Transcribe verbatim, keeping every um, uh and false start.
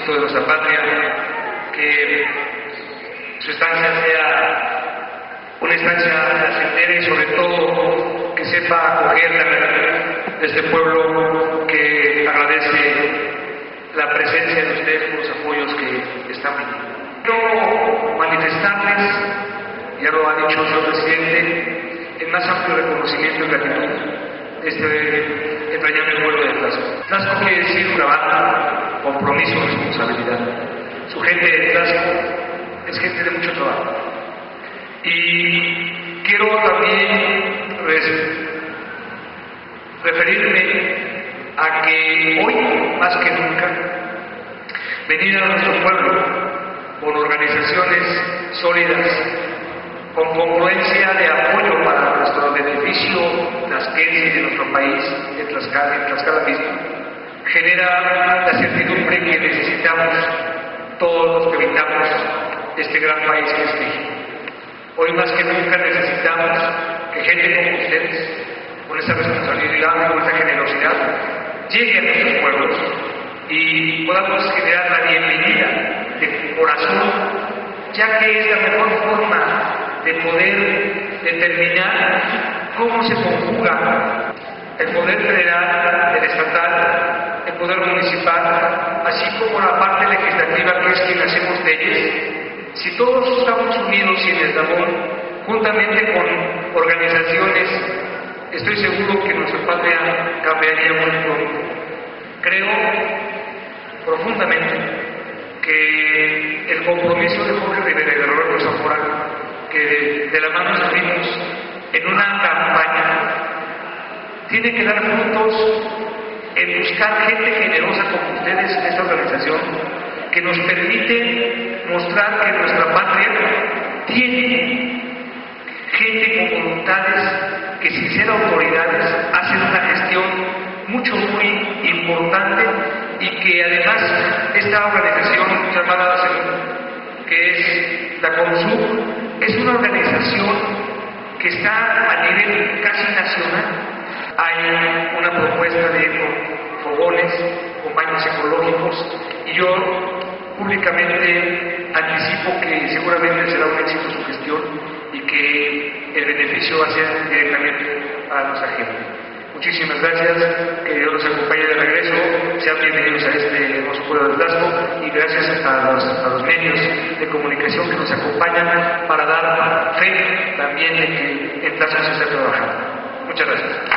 éxito de nuestra patria, que su estancia sea una estancia placentera y sobre todo que sepa acoger la realidad de este pueblo que agradece la presencia de ustedes por los apoyos que están viniendo. Quiero manifestarles, ya lo ha dicho el señor presidente, el más amplio reconocimiento y gratitud de este entrañable pueblo de Tlaxco. Tlaxco quiere decir una banda, compromiso, responsabilidad. Su gente de Tlaxco es gente de mucho trabajo. Y quiero también res, referirme a que hoy, más que nunca, venir a nuestro pueblo con organizaciones sólidas, con congruencia de apoyo para nuestro beneficio tlaxquense y de nuestro país, de Tlaxcala, en Tlaxcala mismo, genera la certidumbre que necesitamos todos los que habitamos este gran país que es México. Hoy más que nunca necesitamos que gente como ustedes, con esa responsabilidad, con esa generosidad, llegue a nuestros pueblos y podamos generar la bienvenida de corazón, ya que es la mejor forma de poder determinar cómo se conjuga el poder federal, el estatal, el poder municipal, así como la parte legislativa que es quien hacemos leyes. Si todos estamos unidos y en eslabón, juntamente con organizaciones, estoy seguro que nuestra patria cambiaría muy pronto. Creo profundamente que el compromiso de Jorge Rivera y de Roberto Zamora, que de la mano salimos en una campaña, tiene que dar frutos en buscar gente generosa como ustedes en esta organización, que nos permite mostrar que nuestra patria tiene gente con voluntades que sin ser autoridades hacen una gestión mucho, muy importante y que además esta organización llamada SEGUN, que es la CONSUR, es una organización que está a nivel casi nacional. Hay una propuesta de fogones con baños ecológicos y yo públicamente anticipo que seguramente será un éxito su gestión y que el beneficio va a ser directamente a nuestra gente. Muchísimas gracias, que Dios los acompañe de regreso, sean bienvenidos a este hermoso pueblo de Tlaxco y gracias a los, a los medios de comunicación que nos acompañan para dar fe también de que en Tlaxco se está trabajando. Muchas gracias.